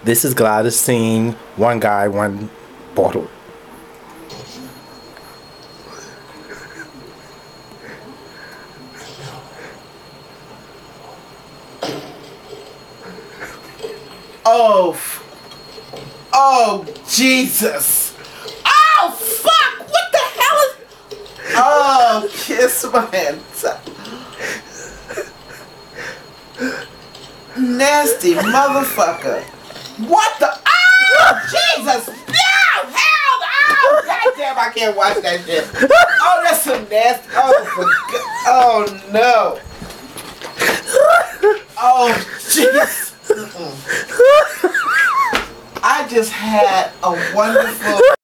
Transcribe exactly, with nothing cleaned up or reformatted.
This is Gladys singing One Guy, One Bottle. Oh, f oh, Jesus. Oh, fuck. What the hell is... Oh, kiss my hand. Nasty motherfucker. What the... Oh, Jesus. No, hell no. Goddamn, I can't watch that shit. Oh, that's some nasty... Oh, for God. Oh, no. Oh, jeez. I just had a wonderful